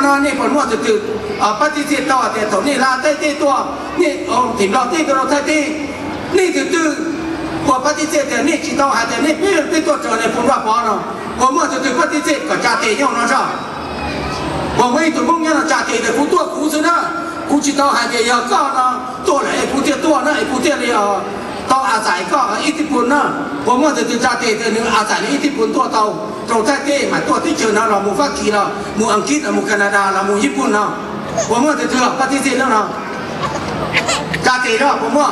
nó này còn mua từ bắt đi tiền to thì tổ này là tây to này ông thì nó tây to tây này từ của bắt đi tiền thì này chỉ tao hai thì này bây giờ trở này phun ra bỏ nó của mua từ bắt đi tiền cả trả tiền nhau nó sao của mấy tụi mông nhau là trả tiền để cú xứ đó cú chỉ tao hai thì giờ có nó to lại cú tiền to nó cú tiền này tao giải có ít phun nó của mua từ trả tiền thì nữa giải ít phun to tao trâu thái tê mà tôi thích chơi nào là một Hoa Kỳ nào, một Anh Quốc là một Canada là một Nhật Bản nào,ผมว่าจะเถื่อนปฏิเสธแล้วเนาะจ่าเตะแล้วผมว่า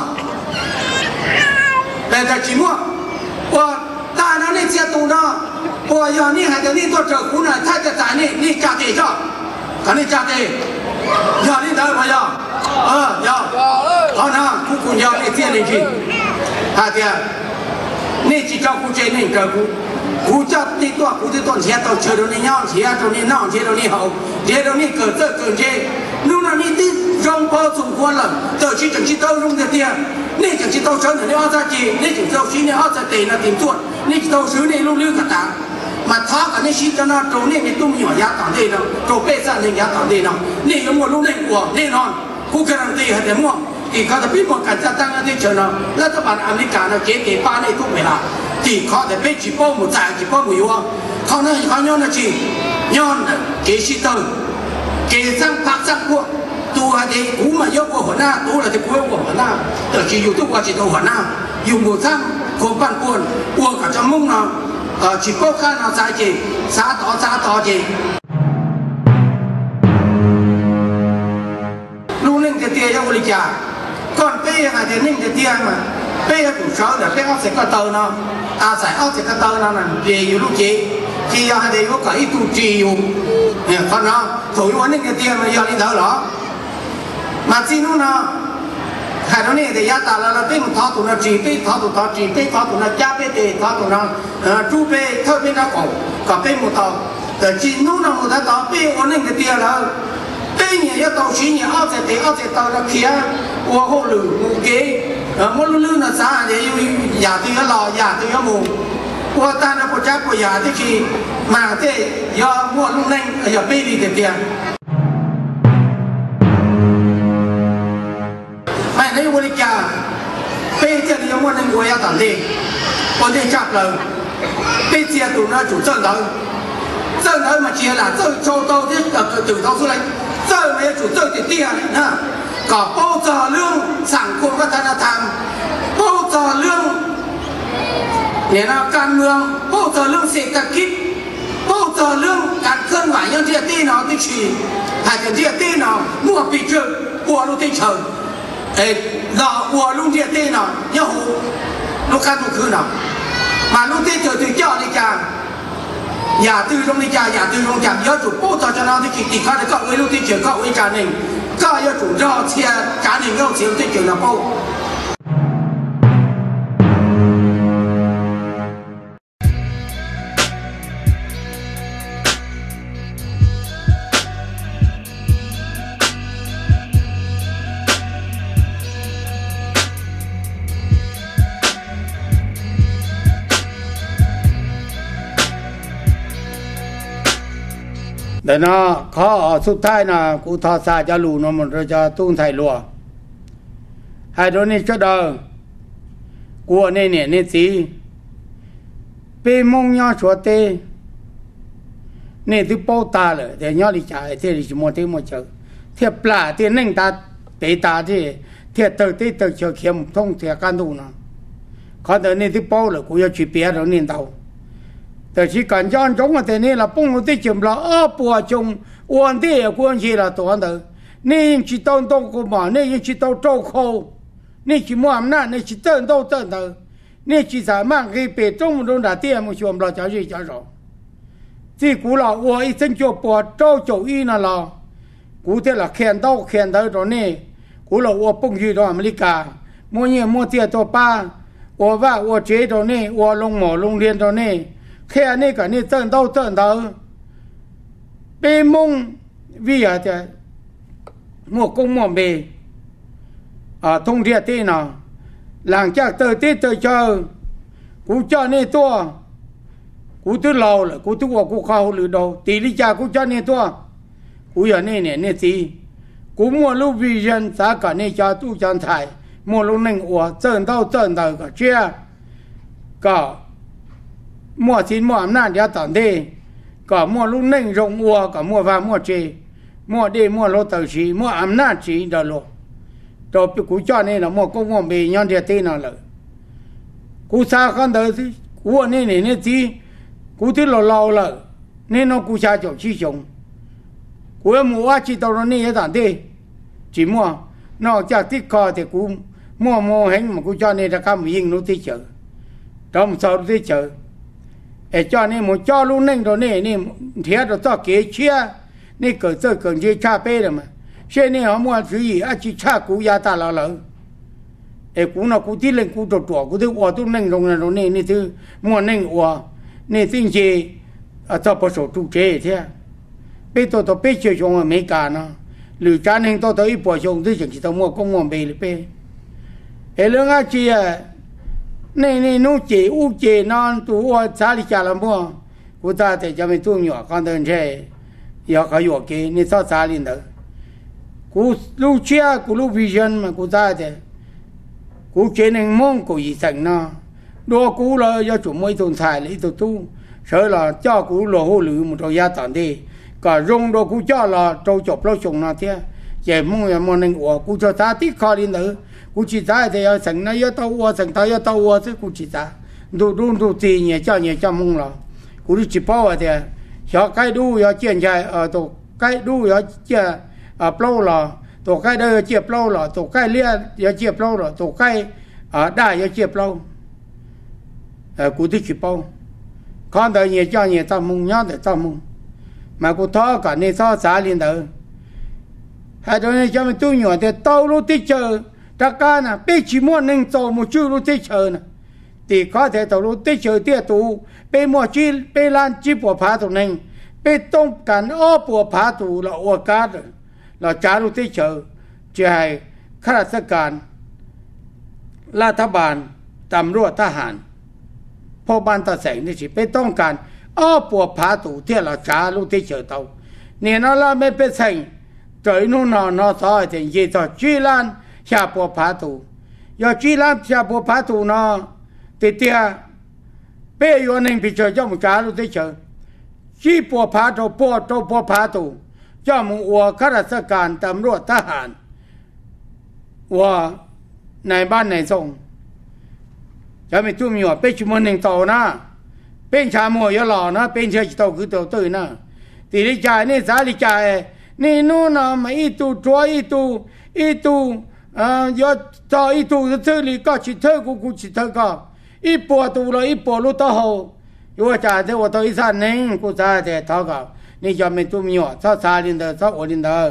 แต่จริงว่าตาเนี่ยเสียตรงเนาะว่าอย่างนี้ให้แต่นี่ตัวเจ้าคุณน่ะถ้าจะจ่ายนี่จ่าเตะจ้ะกันนี่จ่าเตะอย่างนี้ได้ไหมย่าย่าเอานะคุณย่านี่เสียจริงๆฮะเดี๋ยวนี่จีเจ้าคุณเจนี่เจ้ากูจะติดตัวกูจะต้นเชียร์ตัวเชื่อตรงนี้ย่อเชียร์ตรงนี้น้องเชียร์ตรงนี้เขาเชียร์ตรงนี้เกิดเจนู่นนี่ที่รองพอสมควรละเติร์ชีจังชีเต้ารุ่งเดียนี่จังชีเต้าเชิญนี่อ้อจะจีนี่จังเต้าชีนี่อ้อจะเตะนะติ่มส่วนนี่เต้าซื้อนี่ลูกเลี้ยงกระตังมาท้ากันนี่ชีจะน่าตรงนี้มีตุ้มหย่อยาต่างดีเนาะโจเป้ซ่าหนึ่งยาต่างดีเนาะนี่ยังมัวลูกเลี้ยงวัวแน่นอนกูการันตีให้แต่มั่วที่เขาจะพิมพ์การจัดตั้งที่เชิญเนาะรัฐบาลอเมริกาเนาะเจ๊ป้าในทุกเวลาที่เขาจะไปจีบป้อมจ่ายจีบป้อมอยู่เขาเนี่ยเขาย้อนนะจีย้อนเกชิเตอร์เกซังพักซังพวกตัวเด็กกูมาเยอะกว่าหัวหน้าตัวเราจะกูเยอะกว่าหัวหน้าแต่จีอยู่ทุกวันจีตัวหัวหน้าอยู่หมู่ซ้ำคนปั่นป่วนอ้วกกับจมุ่งเนาะจีบป้อมข้าเนาะใจจีสาต่อจีลูกเล่นจะเตี้ยยังบริจาคก่อนเป้ยังไงจะนิ่งจะเตี้ยมาเป้ถูกเช้าแต่เป้เอาเสร็จก็เตาเนาะอาศัยเอาเสร็จก็เตาเนาะนั่นเจีอยู่ลูกจียังให้เด็กก็อีตูจีอยู่เนี่ยเขาเนาะถูกวันนี้จะเตี้ยมาย้อนนี่เถอะหรอมาจีนู้นเนาะใครตรงนี้แต่ยาตาเราเป้มันท้อตัวนั้นจีเป้ท้อตัวจีเป้ท้อตัวนั้นจ้าเป้เตะท้อตัวนั้นจูเป้เท่าเป้นักของกับเป้หมดต่อแต่จีนู้นน่ะหมดต่อเป้วันนี้จะเตี้ยแล้วเป้เนี่ย要到时เนี่ยเอาเสร็จเตะเอาเสร็จเตาแล้วเขียวัวเขาหรือมูเก๋มันลื่นๆนะสาเดี๋ยวอย่าตีก็รออย่าตีก็มูว่าตาเนี่ยพอจับพออย่าที่ขี้มาเตะอย่ามัวลุ่มเล่งอย่าเป้ดีเตี้ยไม่ในบริการเป้เจ้าเนี่ยมัวเล่งวัวยาต่างดีคนที่จับเลยเป้เจ้าตัวนั้นจุดเส้นเลยมาเชียร์ละเจ้าโชว์โตที่ตื่นท้องสุดเลยเจ้าไม่จุดเจ้าติดเตี้ยนะก็โป้เจอเรื่องสังคมวัฒนธรรมโป้เจอเรื่องเนี่ยนะการเมืองโป้เจอเรื่องเศรษฐกิจโป้เจอเรื่องการเคลื่อนไหวยังที่ตีนอที่ชีหายจากที่ตีนอมั่วปีเจอวัวลูกที่เชิญเราวัวลูกที่ตีนอยาหูลูกค้าทุกคืนมาลูกที่เจอถึงเจ้าในการอย่าตื้อลงในใจอย่าตื้อลงจากเยอะจุดโป้ต่อจะนอนที่กิติข้าได้ก็ไว้ลูกที่เฉียงก็ไว้จานหนึ่งก็要主要切家庭用钱对酒的包。 แต่นะข้อสุดท้ายนะกูทอสาจะรู้นะมันจะตุ้งไทยรัวให้ตรงนี้ก็เดินกูเนี่ยสิเปมงยอชัวเตนี่ที่เป้าตาเลยแต่ยอลิจ่ายที่ลิจโมเตโมเจอเทียบปลาที่นึ่งตาเตตาที่เทียบเติร์ที่เติร์เชียวเข้มท่องเทียกันดูนะเขาแต่นี่ที่เป้าเลยกูจะชีเปียตรงนี้เตาแต่ที่การย้อนจงมาแต่นี่ละปุ่งที่จุ่มละปวดจงอ้วนที่กวนชีละตัวนั้นนี่ยังชิโต้โตกูมานี่ยังชิโต้โตโคนี่ชิมัวมันนี่ชิเต้นโตเต้นนี่ชิสามารถให้เปิดจงมันโดนด่าเตี้ยมันชวนเราจะรีจะรอที่กูละวัวอีสังจบปวดโตโจอีนั่นละกูเท่าละแขนเต้ตอนนี้กูละวัวปุ่งชีตัวอเมริกามัวเนี่ยมัวเตี้ยตัวป้าวัวว่าวัวเจ๊ตัวนี้วัวลงหมอลงเรียนตัวนี้แค่นี้ก็นี่เต้นเต้เปมงวิอาจะมัวกงมัวเบทงเทียตีนะหลังจากเจอกูเจานี่ตัวกูตื้อเราเลยกูตื้อว่ากูเข้าหรือเราตีลิจากูเจานี่ตัว cú giờ nè nè gì cú mua lúc vision giá cả nè cho tu chân thải mua lúc nè ủa chân đâu cả chia cả mua chín mua ẩm nàn giá tận đi cả mua lúc nè rộng ủa cả mua vàng mua chê mua đi mua lô tờ chỉ mua ẩm nàn chỉ đó luôn rồi cú cho nên là mua công ngon bì nhon thiệt nào lợi cú xa con đời thì cú nè gì cú thì lâu lợi nên nó cú xa chỗ chi chồng cú mua chỉ tao nó nè tận đi chỉ mua nó chắc tích co thì cú mua hết mà cú cho nên là các mình yên nó tí chợ trong sau tí chợ để cho nên một cho luôn nên rồi nè thiệt rồi cho kế chia nè cỡ chơi cha bê rồi mà xe nè họ mua thứ gì chỉ cha cú ya ta là lỡ để cú nó cú tí lên cú trộn cú thứ ủa tu nên rồi nè thứ mua nên ủa nè tinh gì cho bảo số tu chế thế bây tôi bây chơi trong ở mấy cả nó lựa chọn nên tôi tới bỏ trong thứ chỉ tao mua công ngon bê bê hệ lượng á chị nè nó chế u chế non tu ủa trả đi trả làm mua cú ta để cho mình tu nhỏ con đơn chế giờ có nhỏ kia nè sao trả liền đó cú lúc chia cú lúc vision mà cú ta để cú chế nên mong cú gì thành nó đua cú là do chủ mới tồn tại lấy tụ tu sợ là cho cú lò hô lử một trò gia tận đi cả rong đua cú cho là trâu chọc lâu trồng nào thế vậy mong nên ủa cú cho ta tí khó đi nữa cú chỉ ta thì ở thành nó ở tàu ủa thành tàu ở tàu ủa chứ cú chỉ ta đủ thì nhẹ cho mong là cú đi chỉ bao thì cho cái đu ở chuyện dài ở tổ cái đu ở chuyện ở lâu là tổ cái đây ở chuyện lâu là tổ cái lia ở chuyện lâu là tổ cái ở đại ở chuyện lâu cú đi chỉ bao con đời nhẹ cho nhẹ tao mong nhớ để tao mong mà cú thọ cả nên thọ giá liền đó hai đứa này cho mình tu nhỏ thì tao lúc đi chờ tất cả nè bây chỉ muốn nên做một chút lúc đi chờ nè thì có thể tao lúc đi chờ tiếp tu bây mua chi bây lan chi bỏ phá tụi nên bây tông cảnh ở bỏ phá tụi là ở cá rồi là trả lúc đi chờ chỉ hayข้าราชการรัฐบาลตำรวจทหารพอบ้านตาแสงนี่สิไปต้องการปวดผาตู่ที่เราช้าลูกที่เจอเตาเนี่ยนั่นละไม่เป็นสิ่งใจนู่นนอซ้อยแต่ยี่ต่อจีรานชาปวดผาตู่อย่าจีรานชาปวดผาตู่นอติเตียเป้ยวนหนึ่งไปเจอเจ้ามุจ้าลูกที่เจอจีปวดผาตู่ปวดผาตู่เจ้ามุอัวข้าราชการตำรวจทหารว่าในบ้านในทรงจะไม่ตุ้มอยู่เป็นชั่วโมงหนึ่งต่อนะเป็นชาโมยหล่อนะเป็นเชื้อจิตคือตัวตื่นนะตีลิจายนี่สาลิจายนี่นู่นนะมาอีตูตัวอีตูยอดต่ออีตูซื่อลิก็ชิดเธอกูชิดเธอก็อีปวดตูเลยอีปวดรู้ตัวเขาอยู่ว่าจ่าเจ้าตัวอีสานนึงกูจ่าเจ้าเท่ากับนี่จะไม่ตุ้มอยู่ชอบซาลินเดอร์ชอบโอลินเดอร์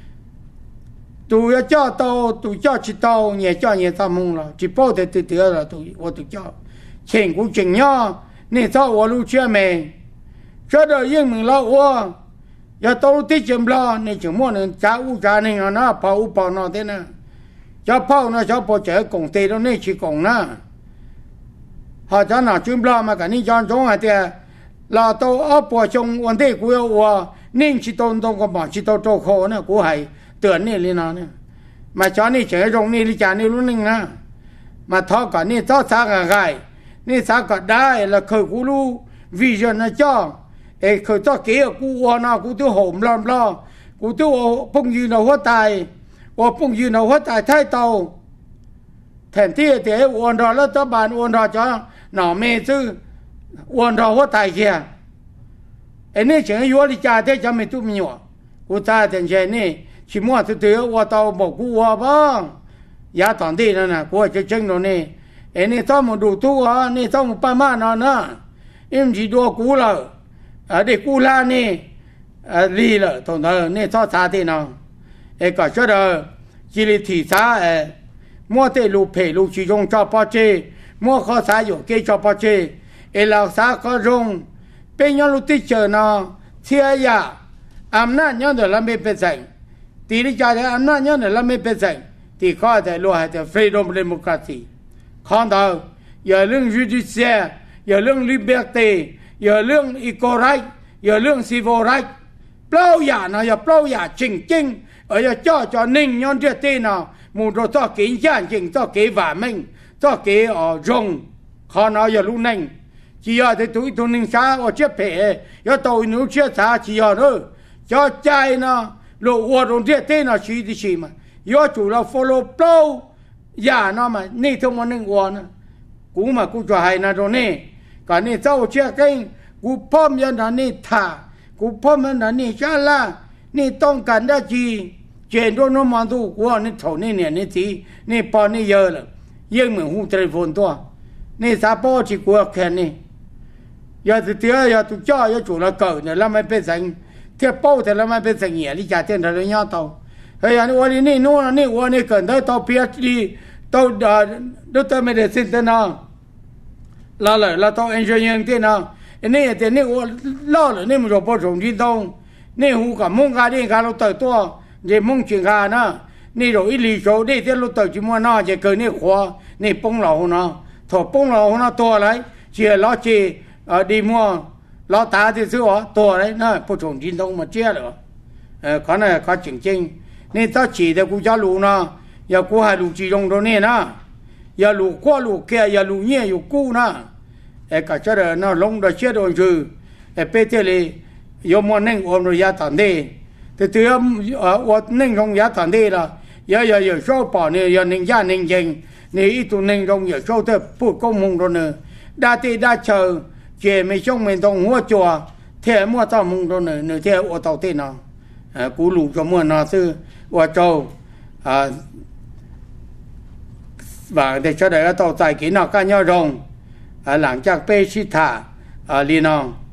tu cho tao tu cho chỉ tao nhẹ cho nhẹ tao mong là chỉ bao để từ từ là tu cho chuyện cũng chuyện nhỏ nên sao tôi lưu chưa mày cho đời yên mình lo ô giờ tao tí chìm lo nên chỉ muốn nên trả nên nó bảo nó thế nè cho bảo nó cho bảo trợ công ty đó nên chỉ công nè họ cho nó chìm lo mà cả nên cho chúng hay thế là tao ở bảo trong vấn đề của ô nên chỉ tao có bảo chỉ tao trâu khô nè của hay tưởngนี่เลยนะเนี่ยมาช้อนนี่เฉยตรงนี่ลิจานี่รู้นึงนะมาทอก่อนนี่ทอสากะไก่นี่สากะได้แล้วเคยกูรู้วิชั่นนะจ้าเคยจ้าเกี่ยกูว่านะกูตัวโหมล้อมล้อกูตัวพุ่งยืนเอาหัวตายว่าพุ่งยืนเอาหัวตายท้ายเตาแทนที่จะอวนรอแล้วตบานอวนรอจ้าหน่อเมซื้ออวนรอหัวตายเกียนี่เฉยยัวลิจาที่จะไม่ตุ้มยัวกูตาแต่เฉยนี่chỉ mua thứ thứ qua tàu một cú qua băng giá toàn đi nữa nè qua chơi chân rồi nè em này tao một đủ thu à này tao một ba má nó nè em chỉ đua cú là để cú la nè đi là thằng đó nè tao xa thế nào em cả chỗ đó chỉ là thị xã mua tê lù phê lù chỉ dùng cho bao chế mua kho xã dụng cây cho bao chế em là xã có dùng bên nhau lù tích chờ nó thiệt ya amna nhau được làm bên sảnhตีลิจาแต่อำนาจเนี่ยเราไม่เป็นสิ่งที่ข้อแต่รู้ให้แต่ freedom democracy ข้อต่ออย่าเรื่อง judicial อย่าเรื่อง liberty อย่าเรื่อง equal right อย่าเรื่อง civil right เปล่าอย่านะอย่าเปล่าอย่าจริงจริงอย่าจ่อนิ่งย้อนเดียตีนะมูเราต้องกินย่านจริงต้องกินหวานมิ่งต้องกินรงขอนะอย่ารู้นิ่งchỉ ở thì tụi ninh xa ở chiếc bể ở tàu nếu chiếc xa chỉ ở nữa cho chạy nó lộ uột rồi thế thế nó chỉ đi chỉ mà ở chủ là follow flow giả nó mà nị thông mà ninh uột cú mà cú cho hay là rồi nè cả nị sau chiếc cái cú phom nhân là nị thả cú phom nhân là nị chả la nịต้องการได้จีเจนโดนน้ำมันตู้กูนị thầu nịเนี่ยnịทีnịปอนnịเยอะเลยยิ่งเหมือนหูโทรศัพท์ตัวnịซาโป้จีกูแค่นี้อย่าติดเตี้ยอย่าตุกจ้าอย่าจู่ละเกิดเนี่ยแล้วไม่เป็นสังเทียบเป้าแต่แล้วไม่เป็นสังเหี่ยลิจ่าเทียนแต่ละย่อเตาเฮ้ยอันนี้วันนี้โน่นนี่วันนี้เกิดได้เตาเพียดีเตาดูเตาไม่ได้สิ้นเตนะแล้วเลยแล้วเตาเอนจิเนียร์เตนะอันนี้แต่นี่วันล่อเลยนี่มันจะพอส่งที่ตรงนี่หูกับมุ่งการนี่การเราเติบตัวเดี๋ยวมุ่งจิงการนะนี่เราอิลีโชนี่ที่เราเติบจิมัวน่าจะเกิดนี่ขวานี่ป้องเราเนาะถอดป้องเราเนาะตัวอะไรเชียร์ล้อจีđi mua lo tá thì xứ họ tổ đấy nó phụ trùng chính thông mà chia được có này có chỉnh chỉnh nên ta chỉ để cụ cho lũ nó giờ cụ hai lũ chỉ dùng đó nè nó giờ lũ qua lũ kia giờ lũ nhẹ lũ cũ nó cả cho đó nó lông đó chia rồi chứ bây giờ thì giờ mua neng ôm rồi giá tận đi thì từ ôm neng trong giá tận đi là giờ số bỏ này giờ neng giá neng dành này ít tụ neng trong giờ số tới phụ công mông đó nữa đa thì đa chờ chế mấy trong mìnhต้องหัวจั่วเท่มัวต้องมุงตรงนึงเท่อวตอเตนะกูลูกจะมัวนาซื้อว่าเจ้าว่าแต่ชะได้ก็ต่อใจกินนอกกันย่อรงหลังจากเปชิตาลีนอง